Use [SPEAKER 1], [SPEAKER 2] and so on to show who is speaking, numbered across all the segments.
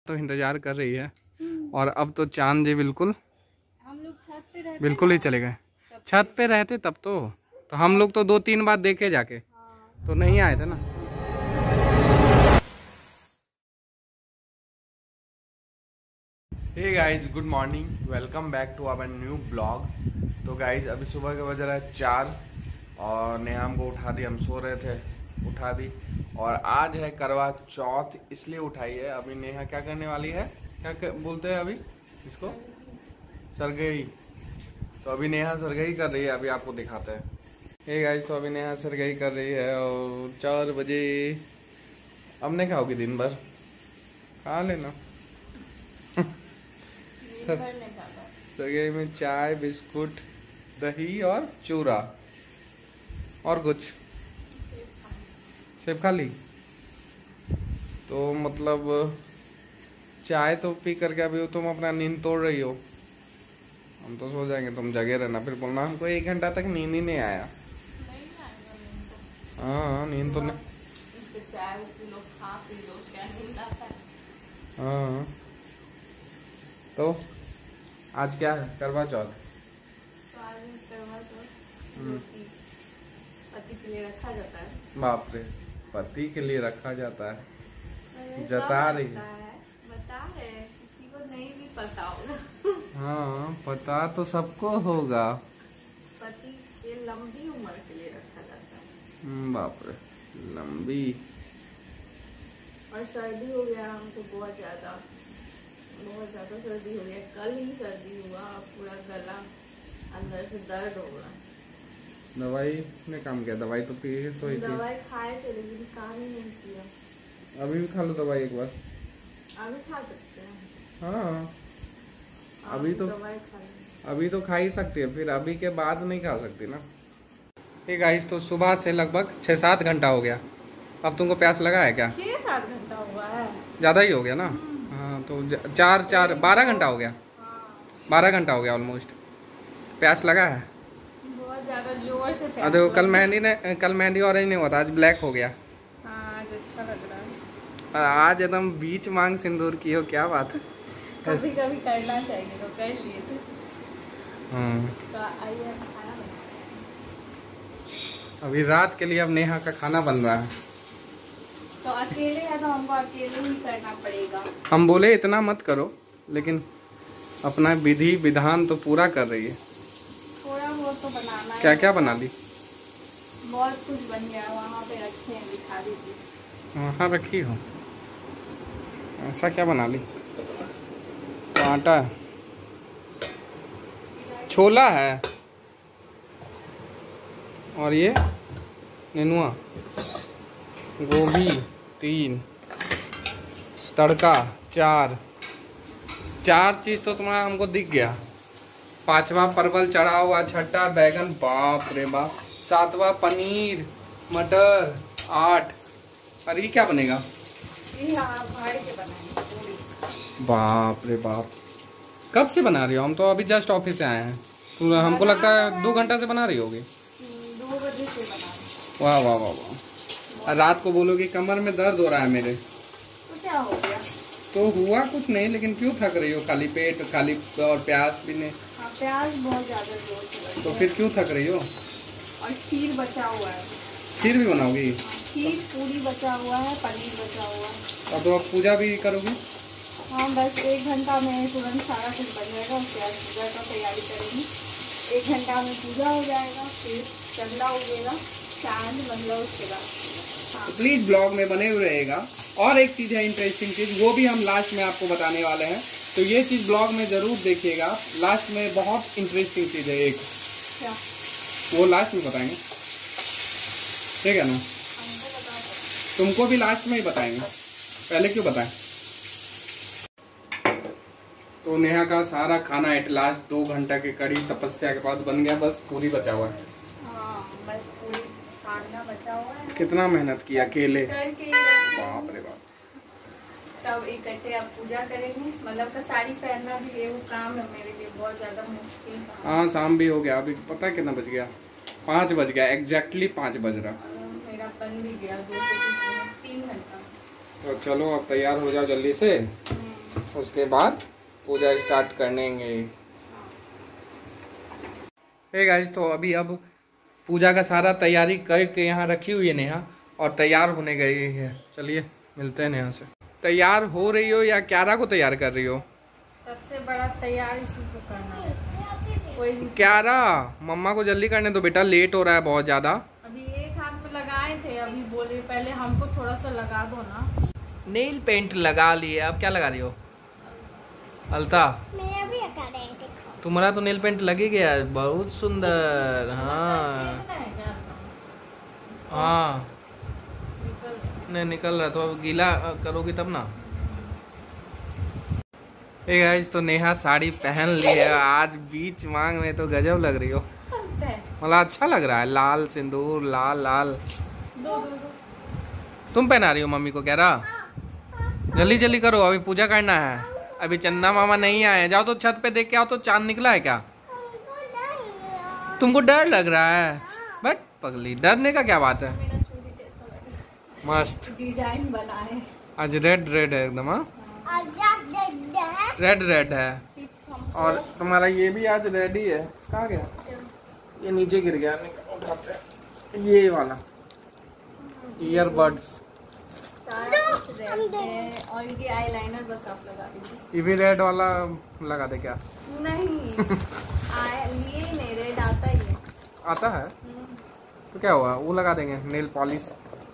[SPEAKER 1] तो इंतजार कर रही है। और अब तो चांद जी बिल्कुल
[SPEAKER 2] हम लोग छत पे रहते
[SPEAKER 1] बिल्कुल ही चले गए। छत पे रहते तब तो हम लोग तो 2-3 बार देखे जाके तो नहीं आए थे ना। Hey guys, good morning, welcome back to our new blog. तो गाइज अभी सुबह के बज रहा है 4 और नेहा हमको उठा दी। हम सो रहे थे, उठा दी। और आज है करवा चौथ, इसलिए उठाई है। अभी नेहा क्या करने वाली है, क्या बोलते हैं अभी इसको, सरगई। तो अभी नेहा सरगई कर रही है, अभी आपको दिखाते हैं। हे गाइज, तो अभी नेहा सरगई कर रही है और 4 बजे। अब नहीं खाओगी दिन भर, खा लेना। सरगई में चाय, बिस्कुट, दही और चूरा और कुछ सेब खा ली। तो मतलब चाय तो पी करके अभी तुम अपना नींद तोड़ रही हो। हम तो सो जाएंगे, तुम जगे रहना। फिर बोलना हमको 1 घंटा तक नींद ही नहीं आया। हाँ, नींद तो नहीं। हाँ, तो आज क्या है, करवा चौथ।
[SPEAKER 2] पति के लिए रखा जाता है।
[SPEAKER 1] बाप रे, पति के लिए रखा जाता है, जता रही है।
[SPEAKER 2] बता रहे, किसी को नहीं भी पता होगा।
[SPEAKER 1] हाँ, पता तो सबको होगा।
[SPEAKER 2] पति के लंबी उम्र के लिए रखा जाता है।
[SPEAKER 1] बाप रे, लंबी।
[SPEAKER 2] और सर्दी हो गया हमको बहुत ज्यादा सर्दी हो गया। कल ही सर्दी हुआ, पूरा गला अंदर से दर्द हो रहा।
[SPEAKER 1] दवाई ने काम किया, दवाई तो पी ही सोई थी।
[SPEAKER 2] दवाई खाए थे लेकिन काम ही नहीं किया।
[SPEAKER 1] अभी भी खा लो दवाई एक बार।
[SPEAKER 2] अभी खा सकते हैं।
[SPEAKER 1] हाँ, अभी तो खा ही सकती है, फिर अभी के बाद नहीं खा सकती ना। ठीक है, तो सुबह से लगभग 6-7 घंटा हो गया। अब तुमको प्यास लगा है क्या?
[SPEAKER 2] 6-7 घंटा हुआ है, ज़्यादा
[SPEAKER 1] ही हो गया ना। हाँ, तो 12 घंटा हो गया। 12 घंटा हो गया ऑलमोस्ट। प्यास लगा है
[SPEAKER 2] बहुत ज़्यादा जोर से प्यास।
[SPEAKER 1] देखो, कल मेहंदी ऑरेंज नहीं हुआ था, आज ब्लैक हो गया।
[SPEAKER 2] हाँ, आज अच्छा लग रहा है।
[SPEAKER 1] और आज एकदम बीच मांग सिंदूर की हो, क्या बात है।
[SPEAKER 2] कभी कभी करना चाहिए, तो कर लिए थे। तो आइए खाना बनाते हैं।
[SPEAKER 1] अभी रात के लिए अब नेहा का खाना बन रहा है।
[SPEAKER 2] तो अकेले है तो हमको अकेले ही करना पड़ेगा।
[SPEAKER 1] हम बोले इतना मत करो, लेकिन अपना विधि विधान तो पूरा कर रही है।
[SPEAKER 2] थोड़ा बहुत तो बनाना है।
[SPEAKER 1] क्या क्या बना ली?
[SPEAKER 2] बहुत कुछ बन गया, वहाँ पे रखे हैं, दिखा दीजिए।
[SPEAKER 1] वहाँ रखी हो, ऐसा क्या बना ली? तो आटा, छोला है, और ये नेनुआ, गोभी 3, तड़का 4 चीज तो तुम्हारा हमको दिख गया। 5वां परवल चढ़ा हुआ, 6ठा बैगन, बाप रे बाप, 7वां पनीर मटर, 8। और ये क्या बनेगा? बाप रे बाप, कब से बना रही हो? हम तो अभी जस्ट ऑफिस से आए हैं, तो हमको लगता है 2 घंटा से बना रही होगी।
[SPEAKER 2] 2 बजे से बना।
[SPEAKER 1] वाह वाह वाह वाह। रात को बोलोगी कमर में दर्द हो रहा है मेरे,
[SPEAKER 2] तो क्या हो गया?
[SPEAKER 1] तो हुआ कुछ नहीं, लेकिन क्यों थक रही हो? खाली पेट, खाली और प्यास भी नहीं।
[SPEAKER 2] हाँ, प्यास बहुत ज्यादा जोर से।
[SPEAKER 1] तो फिर क्यों थक रही हो?
[SPEAKER 2] और खीर बचा हुआ है।
[SPEAKER 1] खीर भी बनाओगी?
[SPEAKER 2] खीर, पूरी बचा हुआ है, पनीर बचा हुआ है।
[SPEAKER 1] अब तो आप पूजा भी करोगी?
[SPEAKER 2] हाँ, बस 1 घंटा में तुरंत सारा कुछ बन जाएगा। उसके बाद पूजा का तैयारी करेंगे। 1 घंटा में पूजा हो जाएगा, फिर चंदा उगेगा, चांद मतलब उसके बाद। हाँ,
[SPEAKER 1] प्लीज ब्लॉग में बने हुए रहेगा। और एक चीज है, इंटरेस्टिंग चीज, वो भी हम लास्ट में आपको बताने वाले हैं। तो ये चीज ब्लॉग में जरूर देखिएगा। लास्ट में बहुत इंटरेस्टिंग चीज है एक,
[SPEAKER 2] क्या?
[SPEAKER 1] वो लास्ट में बताएंगे, ठीक है ना? तुमको भी लास्ट में ही बताएंगे, पहले क्यों बताएं? तो नेहा का सारा खाना एट लास्ट 2 घंटा की कड़ी तपस्या के बाद बन गया। बस पूरी बचा हुआ है।
[SPEAKER 2] हाँ, बस पूरी खाना बचा हुआ है।
[SPEAKER 1] कितना मेहनत किया अकेले,
[SPEAKER 2] बाप
[SPEAKER 1] रे बाप।
[SPEAKER 2] तब इकट्ठे अब पूजा करेंगे। मतलब का साड़ी पहनना भी वो काम है मेरे लिए बहुत ज्यादा मुश्किल।
[SPEAKER 1] हाँ, शाम भी हो गया। अभी पता है कितना बज गया? 5 बज गया, एग्जैक्टली 5 बज रहा।
[SPEAKER 2] मेरा बन भी गया 2 से 3 घंटा।
[SPEAKER 1] तो चलो अब तैयार हो जाओ जल्दी से। उसके बाद पूजा स्टार्ट करेंगे। हे गाइस, तो अभी अब पूजा का सारा तैयारी करके यहाँ रखी हुई है नेहा और तैयार होने गई है। चलिए मिलते हैं नेहा से। तैयार हो रही हो या क्यारा को तैयार कर रही हो?
[SPEAKER 2] सबसे बड़ा तैयार इसी को करना है। कोई
[SPEAKER 1] क्यारा, मम्मा को जल्दी करने दो बेटा, लेट हो रहा है बहुत ज्यादा।
[SPEAKER 2] अभी एक हाथ में लगाए थे, अभी बोले पहले हमको थोड़ा सा लगा दो ना।
[SPEAKER 1] नेल पेंट लगा लिए, अब क्या लगा रही हो? अलता,
[SPEAKER 3] मेरा भी लगा रहे हैं, देखो।
[SPEAKER 1] तुम्हारा तो नेल पेंट लग ही गया, बहुत सुंदर। हाँ हाँ, नहीं निकल रहा, तो अब गीला करोगी तब ना। ए गाइस, तो नेहा साड़ी पहन ली है आज, बीच मांग में तो गजब लग रही हो। मतलब अच्छा लग रहा है, लाल सिंदूर, लाल लाल।
[SPEAKER 2] दो।
[SPEAKER 1] तुम पहना रही हो मम्मी को? कह रहा जल्दी जल्दी करो, अभी पूजा करना है। अभी चंदा मामा नहीं आए, जाओ तो छत पे देख के आओ तो चांद निकला है क्या? तुमको डर लग रहा है? बट पगली, डरने का क्या बात है।
[SPEAKER 2] मेरा चूड़ी कैसा लग रहा है?
[SPEAKER 1] मस्त
[SPEAKER 2] डिजाइन बना है
[SPEAKER 1] आज, रेड रेड है एकदम। हाँ, रेड रेड है। और तुम्हारा ये भी आज रेड ही है। कहाँ गया? ये नीचे गिर गया, उठाते हैं। ये वाला ईयरबड्स,
[SPEAKER 2] सारा कुछ रेड है। और ये आईलाइनर बस आप लगा दीजिए।
[SPEAKER 1] ये भी रेड वाला लगा दे क्या?
[SPEAKER 2] नहीं लिए नहीं, रेड आता ही है।
[SPEAKER 1] आता है तो क्या हुआ, वो लगा देंगे। Nail polish,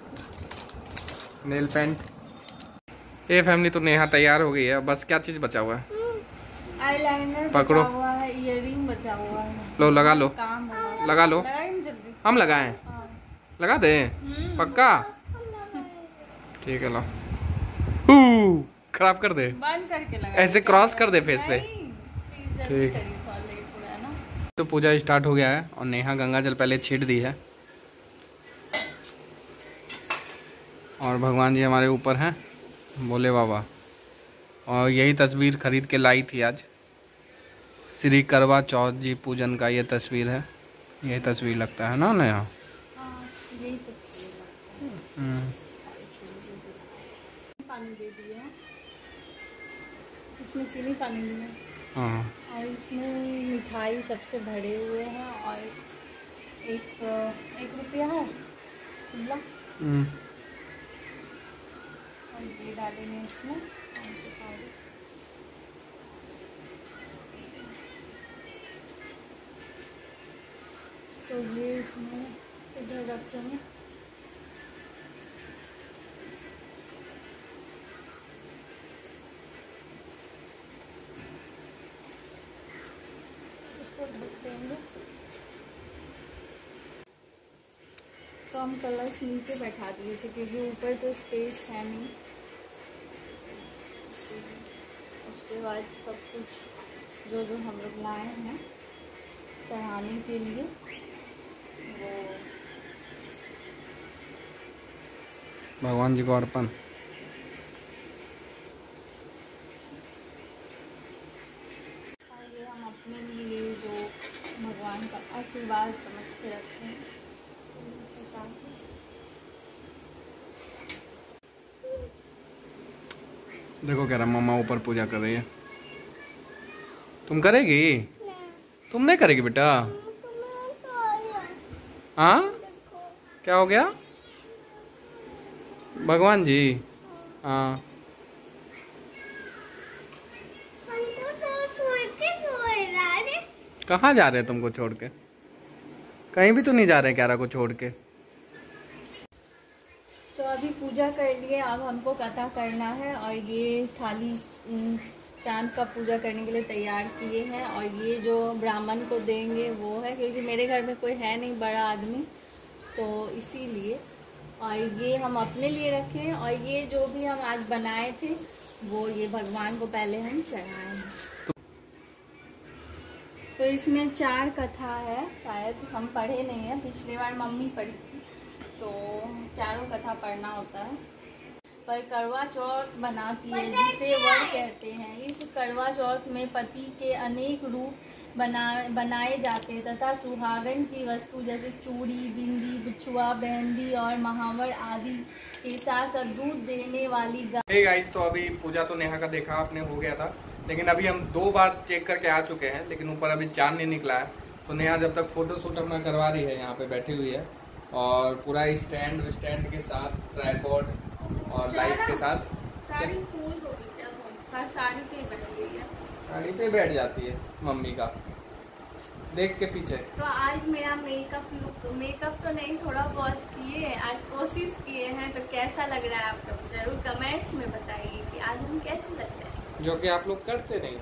[SPEAKER 1] nail paint. ये फैमिली तो नेहा तैयार हो गई है, बस क्या चीज बचा हुआ है?
[SPEAKER 2] आईलाइनर
[SPEAKER 1] पकड़ो।
[SPEAKER 2] बचा हुआ है, इयररिंग बचा हुआ है।
[SPEAKER 1] लो लगा लो,
[SPEAKER 2] काम होगा।
[SPEAKER 1] लगा लो।
[SPEAKER 2] लगाएं जल्दी।
[SPEAKER 1] हम लगाएं?
[SPEAKER 2] हाँ।
[SPEAKER 1] लगा दें? पक्का? ठीक है, लो। खराब कर दे,
[SPEAKER 2] बंद करके लगा।
[SPEAKER 1] ऐसे क्रॉस कर दे फेस पे।
[SPEAKER 2] ठीक।
[SPEAKER 1] ठीक। तो पूजा स्टार्ट हो गया है और नेहा गंगा जल पहले छीट दी है। और भगवान जी हमारे ऊपर हैं, भोले बाबा। और यही तस्वीर खरीद के लाई थी आज। श्री करवा चौथ जी पूजन का ये तस्वीर है। यही तस्वीर लगता है ना नेहा?
[SPEAKER 2] यही तस्वीर लगता है। पानी दे दिया, इसमें चीनी पानी दिया।
[SPEAKER 1] हाँ,
[SPEAKER 2] और इसमें मिठाई सबसे भरे हुए हैं। और एक रुपया है खुला। और ये डालेंगे इसमें। तो ये इसमें इधर रखेंगे। इसको ढक देंगे। तो हम कलश नीचे बैठा दिए थे क्योंकि ऊपर तो स्पेस है नहीं। उसके बाद सब कुछ जो जो हम लोग लाए हैं चढ़ाने के लिए, वो
[SPEAKER 1] भगवान जी को अर्पण।
[SPEAKER 2] ये हम अपने लिए जो भगवान का आशीर्वाद समझ के रखते हैं।
[SPEAKER 1] देखो कह रहा मम्मा ऊपर पूजा कर रही है। तुम करेगी? तुम नहीं करेगी बेटा? हाँ, क्या हो गया? भगवान जी? हाँ, कहाँ जा रहे हैं तुमको छोड़ के? कहीं भी तो नहीं जा रहे क्यारा को छोड़ के।
[SPEAKER 2] तो अभी पूजा कर लिए, अब हमको कथा करना है। और ये थाली चांद का पूजा करने के लिए तैयार किए हैं। और ये जो ब्राह्मण को देंगे वो है, क्योंकि मेरे घर में कोई है नहीं बड़ा आदमी, तो इसीलिए। और ये हम अपने लिए रखे हैं। और ये जो भी हम आज बनाए थे वो ये भगवान को पहले हम चढ़ाए हैं। तो इसमें 4 कथा है, शायद हम पढ़े नहीं है, पिछली बार मम्मी पढ़ी थी, तो चारों कथा पढ़ना होता है। पर करवा चौथ बनाती है जिसे वर कहते हैं। इस करवा चौथ में पति के अनेक रूप बनाए जाते तथा सुहागन की वस्तु जैसे चूड़ी, बिंदी, बिछुआ, मेहंदी और महावर आदि के साथ साथ दूध देने वाली
[SPEAKER 1] हे गाइस, तो अभी पूजा तो नेहा का देखा आपने हो गया था, लेकिन अभी हम 2 बार चेक करके आ चुके हैं, लेकिन ऊपर अभी चांद नहीं निकला है। तो नेहा जब तक फोटो शूट अपना करवा रही है, यहाँ पे बैठी हुई है और पूरा स्टैंड के साथ ट्राइपॉड और लाइट के साथ
[SPEAKER 2] साड़ी फूल हो गई है, हर साड़ी पे बैठ गई है,
[SPEAKER 1] गाड़ी पे बैठ जाती है मम्मी का देख के पीछे।
[SPEAKER 2] तो आज मेरा मेकअप तो नहीं, थोड़ा बहुत किए, आज कोशिश किए हैं, तो कैसा लग रहा है आप लोग जरूर कमेंट्स में बताइए कि आज हम कैसे लग रहे हैं, जो कि आप लोग करते नहीं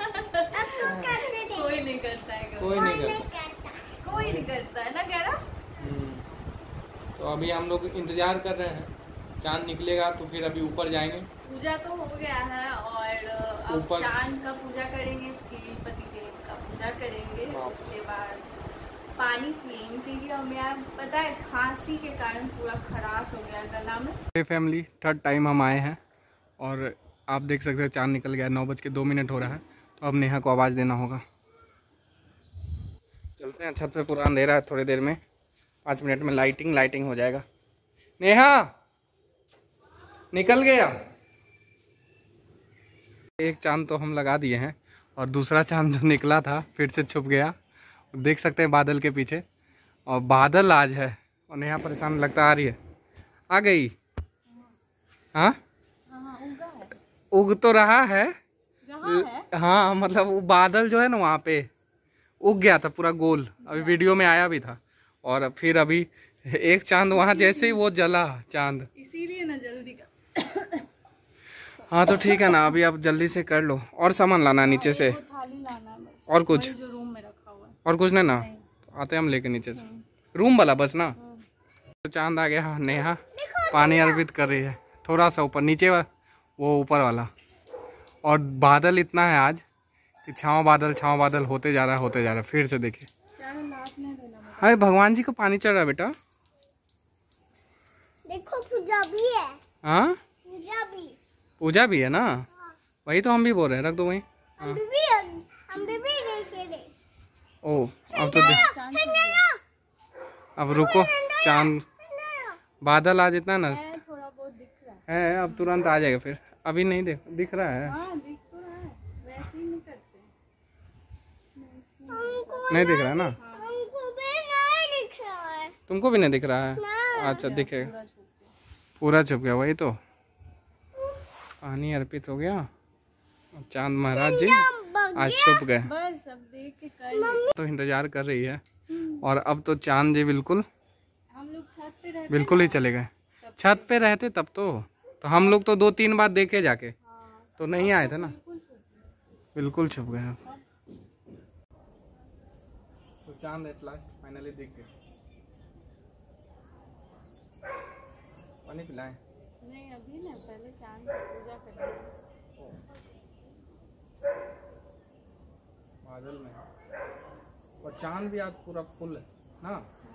[SPEAKER 2] कोई नहीं करता है, कोई नहीं करता है ना कह रहा।
[SPEAKER 1] तो अभी हम लोग इंतजार कर रहे हैं, चांद निकलेगा तो फिर अभी ऊपर जाएंगे।
[SPEAKER 2] पूजा तो हो गया है और अब चांद का पूजा करेंगे, फिर पतिदेव का पूजा करेंगे, उसके बाद पानी पियेंगे, क्योंकि हमें पता है खांसी के कारण पूरा खराश हो गया गला में।
[SPEAKER 1] फैमिली 3rd टाइम हम आए हैं और आप देख सकते हो चांद निकल गया, 9:02 हो रहा है। तो अब नेहा को आवाज़ देना होगा। चलते हैं, छत पे पूरा अंधेरा है, थोड़ी देर में 5 मिनट में लाइटिंग हो जाएगा। नेहा निकल गया। एक चांद तो हम लगा दिए हैं और दूसरा चांद जो निकला था फिर से छुप गया, देख सकते हैं बादल के पीछे, और बादल आज है और नेहा परेशान लगता आ रही है। आ गई? हाँ उग तो रहा है। हाँ मतलब वो बादल जो है ना वहाँ पे उग गया था पूरा गोल, अभी वीडियो में आया भी था। और फिर अभी एक चांद वहाँ जैसे ही वो जला चांद, इसीलिए ना जल्दी का हाँ तो ठीक है ना, अभी आप जल्दी से कर लो। और सामान लाना है नीचे से,
[SPEAKER 2] थाली लाना है बस,
[SPEAKER 1] और कुछ
[SPEAKER 2] जो रूम में रखा हुआ है,
[SPEAKER 1] और कुछ नहीं ना, आते हम लेके नीचे से रूम वाला बस ना। तो चांद आ गया, नेहा पानी अर्पित कर रही है थोड़ा सा ऊपर, नीचे वो ऊपर वाला। और बादल इतना है आज कि छाँव बादल होते जा रहा है। फिर से देखिए, हाय भगवान जी को पानी चढ़ रहा है बेटा,
[SPEAKER 3] देखो पूजा भी है।
[SPEAKER 1] हाँ पूजा भी है ना, वही तो हम भी बोल रहे हैं, रख दो वहीं।
[SPEAKER 3] हम भी देखे।
[SPEAKER 1] ओ अब तो अब रुको, चांद बादल आज इतना ना
[SPEAKER 2] थोड़ा बहुत दिख रहा
[SPEAKER 1] है, अब तुरंत आ जाएगा। फिर अभी नहीं दिख रहा है।
[SPEAKER 2] दिख तो रहा है, वैसे ही नहीं करते,
[SPEAKER 1] नहीं दिख रहा है ना,
[SPEAKER 3] हमको भी नहीं दिख रहा है।
[SPEAKER 1] तुमको भी नहीं दिख रहा है? अच्छा दिखेगा, पूरा छुप गया। वही तो पानी अर्पित हो गया, चांद महाराज जी आज छुप गए।
[SPEAKER 2] बस अब देख के कर
[SPEAKER 1] तो इंतजार कर रही है, और अब तो चांद जी बिल्कुल
[SPEAKER 2] हम लोग छत पे रहते,
[SPEAKER 1] बिल्कुल ही चले गए। छत पे रहते तब तो हम लोग तो 2-3 बार देखे जाके, तो नहीं आए थे ना, बिल्कुल छुप गए। तो चांद एट लास्ट फाइनली दिख गया। पानी पिलाएं?
[SPEAKER 2] नहीं अभी ना, पहले चांद की पूजा करेंगे।
[SPEAKER 1] बादल में, और चांद भी आज पूरा फुल है ना,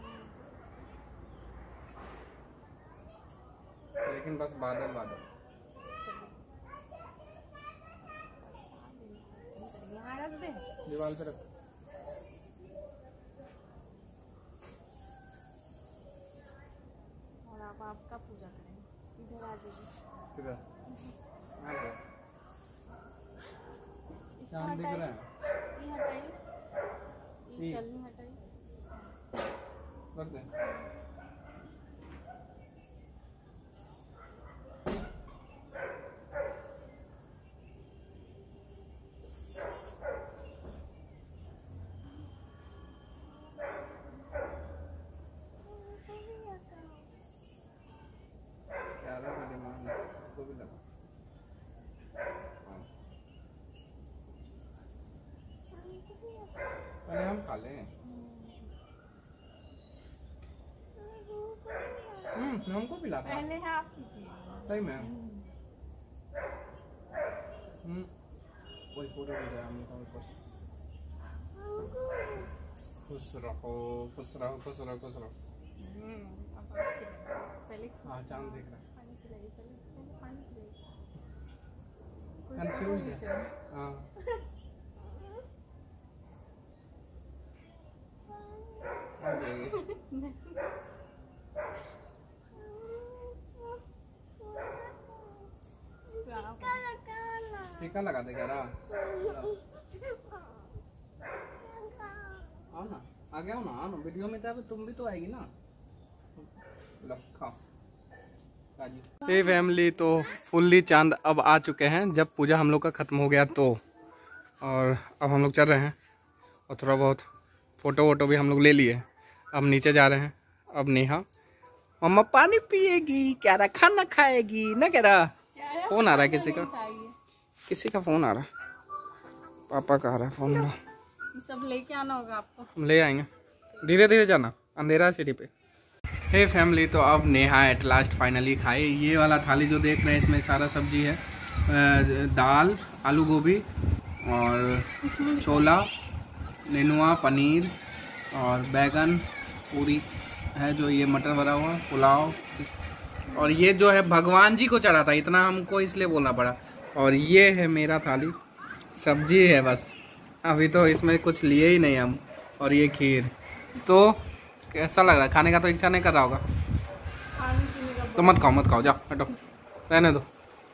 [SPEAKER 1] लेकिन बस बादल
[SPEAKER 2] यहाँ रख दे,
[SPEAKER 1] दीवार पे रख।
[SPEAKER 2] और आप आपका पूजा करेंगे, इधर आ जाइए।
[SPEAKER 1] किधर? चांद दिख रहा है,
[SPEAKER 2] ये हटाइए, ये चलनी हटाइए,
[SPEAKER 1] रख दे। भी लगा। पहले हम खा लें। हमको पिलाता
[SPEAKER 2] पहले है आप कीजिए।
[SPEAKER 1] सही में वही फोटो भेजा है हमने ऊपर से। खुश रहो खुश रहो खुश रहो खुश रहो।
[SPEAKER 2] पहले
[SPEAKER 1] हाँ चांद दिख रहा है।
[SPEAKER 2] पानी पिलाइए, पहले पानी पिलाइए।
[SPEAKER 1] कंफ्यूज है। हाँ टीका लगा दे कह रहा। आओ ना, आ गया हो ना, आओ ना, वीडियो में तो तुम भी तो आएगी ना। ये फैमिली तो फुल्ली चांद अब आ चुके हैं, जब पूजा हम लोग का ख़त्म हो गया तो। और अब हम लोग चल रहे हैं और थोड़ा बहुत फ़ोटो वोटो भी हम लोग ले लिए। अब नीचे जा रहे हैं। अब नेहा मम्मा पानी पिएगी, क्या रहा खाना खाएगी ना, कह रहा। फ़ोन आ रहा है किसी का फ़ोन आ रहा है, पापा का आ रहा है फ़ोन। लो
[SPEAKER 2] सब लेके आना होगा आपको।
[SPEAKER 1] हम ले आएंगे, धीरे धीरे जाना, अंधेरा है सीढ़ी पे। हे फैमिली, तो अब नेहा एट लास्ट फाइनली खाए। ये वाला थाली जो देख रहे हैं इसमें सारा सब्जी है, दाल, आलू गोभी और छोला, नेनुआ, पनीर और बैगन, पूरी है जो ये मटर भरा हुआ, पुलाव। और ये जो है भगवान जी को चढ़ा था, इतना हमको इसलिए बोलना पड़ा। और ये है मेरा थाली, सब्जी है बस, अभी तो इसमें कुछ लिए ही नहीं हम। और ये खीर। तो कैसा लग रहा है? खाने का तो इच्छा नहीं कर रहा होगा तो मत खाओ, जाओ हटो, रहने दो।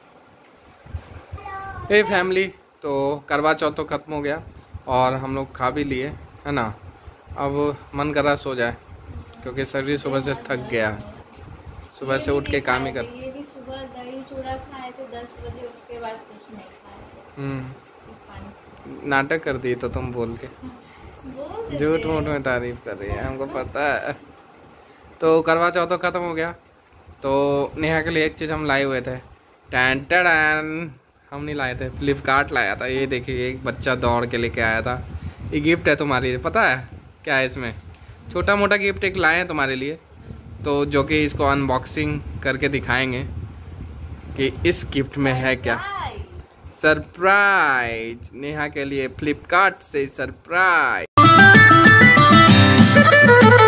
[SPEAKER 1] हे फैमिली, तो करवा चौथ तो ख़त्म हो गया और हम लोग खा भी लिए है ना। अब मन कर रहा सो जाए, क्योंकि शरीर सुबह से थक गया, सुबह से उठ के काम ही कर।
[SPEAKER 2] ये भी सुबह दही चूड़ा खाए थे 10 बजे, उसके बाद कुछ नहीं खाया।
[SPEAKER 1] नाटक कर दी तो तुम बोल के, झूठ मूठ में तारीफ कर रही है, हमको पता है। तो करवा चौथ तो ख़त्म हो गया, तो नेहा के लिए एक चीज़ हम लाए हुए थे। टैन टैन, हम नहीं लाए थे, फ्लिपकार्ट लाया था। ये देखिए, एक बच्चा दौड़ के लेके आया था। ये गिफ्ट है तुम्हारे लिए, पता है क्या है इसमें? छोटा मोटा गिफ्ट एक लाए हैं तुम्हारे लिए, तो जो कि इसको अनबॉक्सिंग करके दिखाएंगे कि इस गिफ्ट में है क्या। सरप्राइज, नेहा के लिए फ्लिपकार्ट से सरप्राइज।